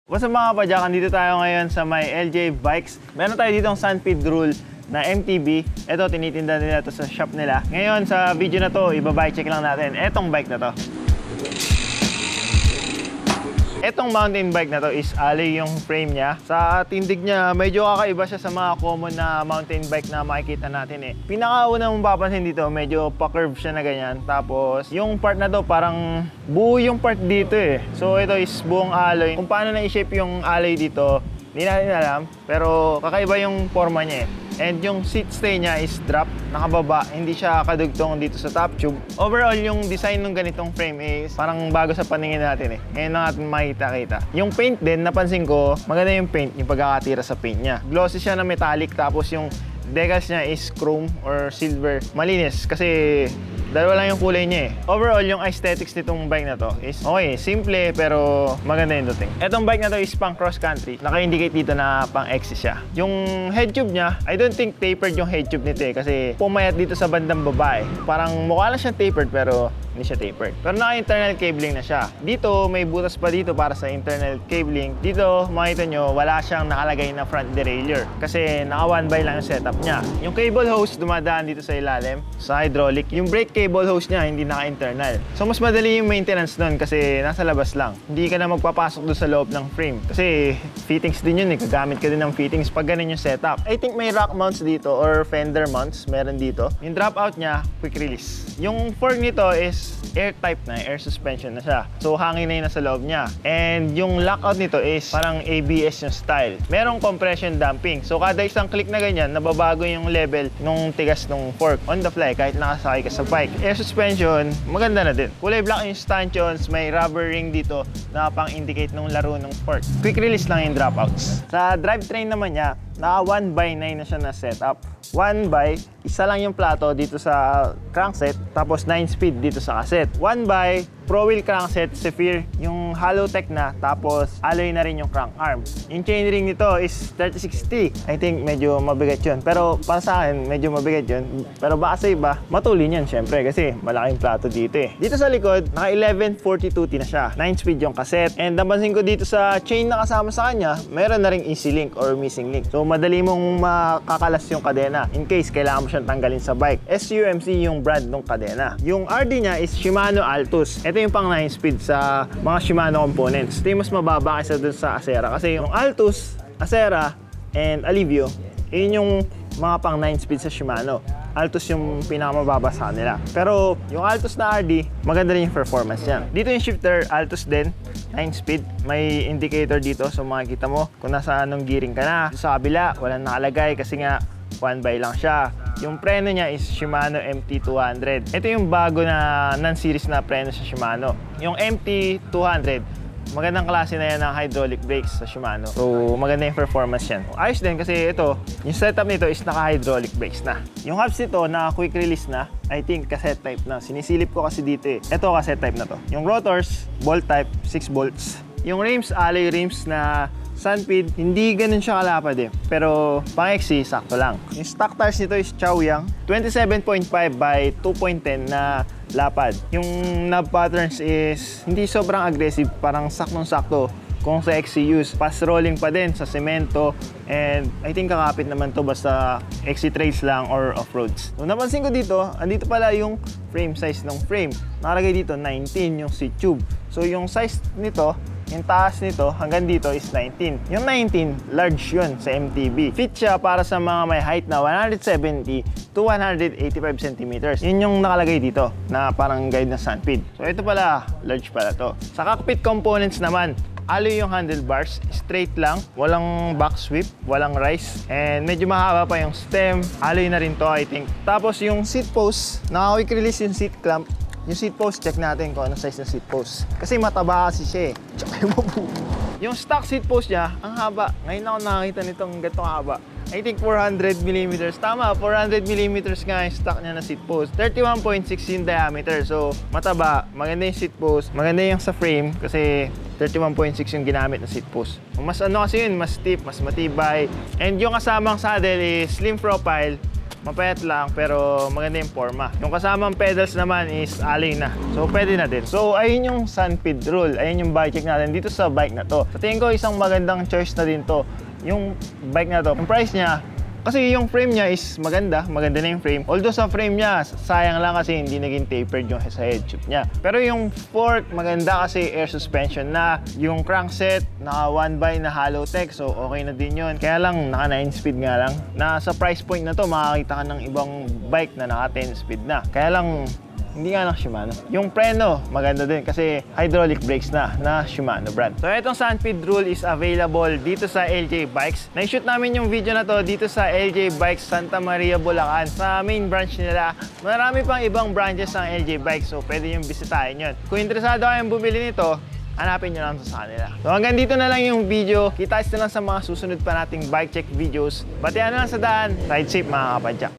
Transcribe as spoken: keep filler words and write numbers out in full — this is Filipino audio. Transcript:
What's up mga kapadyakan, dito tayo ngayon sa may L J Bikes. Meron tayo dito ang Sunfeed Rule na M T B. Ito, tinitinda nila to sa shop nila. Ngayon sa video na to, ibabike check lang natin etong bike na to. Etong mountain bike na to is alloy yung frame niya. Sa tindig niya, medyo kakaiba siya sa mga common na mountain bike na makikita natin eh. Pinakauna mong papansin dito, medyo pa-curve siya na ganyan. Tapos yung part na to, parang buo yung part dito eh. So ito is buong alloy. Kung paano na-shape yung alloy dito, hindi natin alam. Pero kakaiba yung forma niya eh. And yung seat stay niya is drop, nakababa, hindi siya kadugtong dito sa top tube. Overall, yung design ng ganitong frame is parang bago sa paningin natin eh. Ngayon na natin makita-kita. Yung paint din, napansin ko, maganda yung paint, yung pagkakatira sa paint niya. Glossy siya na metallic, tapos yung decals niya is chrome or silver. Malinis kasi dalawa lang yung kulay niya eh. Overall, yung aesthetics nitong bike na to is okay, simple pero maganda yung dating. Etong bike na to is pang cross country. Naka-indicate dito na pang X C siya. Yung head tube niya, I don't think tapered yung head tube nito eh, kasi pumayat dito sa bandang baba eh. Parang mukha lang siyang tapered pero hindi siya tapered. Pero naka-internal cabling na siya. Dito, may butas pa dito para sa internal cabling. Dito, makita nyo, wala siyang nakalagay na front derailleur kasi naka one by lang yung setup niya. Yung cable hose dumadaan dito sa ilalim, sa hydraulic. Yung brake cable hose niya, hindi naka-internal. So, mas madali yung maintenance nun kasi nasa labas lang. Hindi ka na magpapasok doon sa loob ng frame. Kasi fittings din yun eh. Gagamit ka din ng fittings pag ganun yung setup. I think may rack mounts dito or fender mounts. Meron dito. Yung dropout niya, quick release. Yung fork nito is air type na, air suspension na siya. So, hangin na yun nasa loob niya. And yung lockout nito is parang A B S yung style. Merong compression damping. So, kada isang click na ganyan, nababago yung level nung tigas nung fork on the fly kahit nakasakay ka sa bike. Air suspension, maganda na din. Kulay black yung stanchions, may rubber ring dito na pang-indicate nung laro ng fork. Quick release lang yung dropouts. Sa drivetrain naman niya, naka one by nine na siya na setup. one by, isa lang yung plato dito sa crankset, tapos nine speed dito sa cassette. one by, Pro Wheel crankset, Zephyr, yung Halotech na, tapos alloy na rin yung crank arm. Yung chainring nito is thirty sixty. I think medyo mabigat yun. Pero para sa akin, medyo mabigat yun. Pero baka sa iba, matulin yan syempre kasi malaking plato dito eh. Dito sa likod, naka eleven forty-two T na siya. nine speed yung cassette. And napansin ko dito sa chain na kasama sa kanya, meron na ring easy link or missing link. So madali mong makakalas yung kadena in case kailangan mo siyang tanggalin sa bike. S U M C yung brand ng kadena. Yung R D niya is Shimano Altus. Ito yung pang nine speed sa mga Shimano components. Ito yung mas mababa kaysa dun sa Acera. Kasi yung Altus, Acera, and Alivio, yun yung mga pang nine speed sa Shimano. Altus yung pinakamababa sa kanila. Pero yung Altus na R D, maganda rin yung performance niyan. Dito yung shifter, Altus din, nine speed. May indicator dito so makikita mo kung nasa anong gearing ka na. Sa kabila, walang nakalagay kasi nga one by lang siya. Yung preno niya is Shimano M T two hundred. Ito yung bago na non-series na preno sa Shimano. Yung M T two hundred, magandang klase na yan ng hydraulic brakes sa Shimano. So, maganda yung performance yan. Ayos din kasi ito, yung setup nito is naka-hydraulic brakes na. Yung hubs nito na quick release na, I think cassette type na. Sinisilip ko kasi dito eh. Ito cassette type na to. Yung rotors, bolt type, six bolts. Yung rims, alloy rims na Sunfeed, hindi ganun siya kalapad eh. Pero pang X C, sakto lang. Yung stock tires nito is Chaoyang, twenty-seven point five by two point ten na lapad. Yung knob patterns is hindi sobrang aggressive, parang saktong-sakto kung sa X C use. Fast rolling pa din sa semento, and I think kakapit naman to basta X C trails lang or off-roads. So, napansin ko dito, andito pala yung frame size ng frame. Nakalagay dito nineteen yung seat tube. So yung size nito, yung taas nito hanggang dito is nineteen. Yung nineteen, large yun sa M T B. Fit siya para sa mga may height na one seventy to one eighty-five centimeters. Yun yung nakalagay dito na parang guide na Sunfeed. So ito pala, large pala to. Sa cockpit components naman, alloy yung handlebars, straight lang, walang back sweep, walang rise, and medyo mahaba pa yung stem. Alloy na rin to, I think. Tapos yung seat post, naka-quick release yung seat clamp. Yung seat post, check natin kung anong size ng seat post. Kasi mataba kasi siya eh. Tsaka yung mabu. Yung stock seat post niya, ang haba. Ngayon ako nakakita nitong gantong haba. I think four hundred millimeters. Tama, four hundred millimeters nga yung stock niya na seat post. thirty-one point six yung diameter. So, mataba. Maganda yung seat post. Maganda yung sa frame kasi thirty-one point six yung ginamit na seat post. Mas ano kasi yun, mas stiff, mas matibay. And yung kasamang saddle is slim profile. Mapayat lang pero maganda yung forma. Yung kasamang pedals naman is alloy na. So pwede na din. So ayun yung Sunpeed rule. Ayun yung bike check natin dito sa bike na to. Sa tingin ko isang magandang choice na din to. Yung bike na to. Yung price niya, kasi yung frame niya is maganda, maganda na yung frame. Although sa frame niya, sayang lang kasi hindi naging tapered yung sa head tube niya. Pero yung fork, maganda kasi air suspension na. Yung crankset, naka one by na hollow tech, so okay na din yun. Kaya lang, naka nine speed nga lang. Na sa price point na to, makakita ka ng ibang bike na naka ten speed na. Kaya lang, hindi nga ng Shimano. Yung preno, maganda din kasi hydraulic brakes na, na Shimano brand. So itong Sunpeed rule is available dito sa L J Bikes. Na-shoot namin yung video na to dito sa L J Bikes Santa Maria, Bulacan. Sa main branch nila. Marami pang ibang branches ng L J Bikes, so pwede yung bisitahin yun. Kung interesado kayong bumili nito, hanapin nyo lang sa kanila. So hanggang dito na lang yung video. Kita na lang sa mga susunod pa nating bike check videos. Batian na lang sa daan. Ride safe mga kapadyak.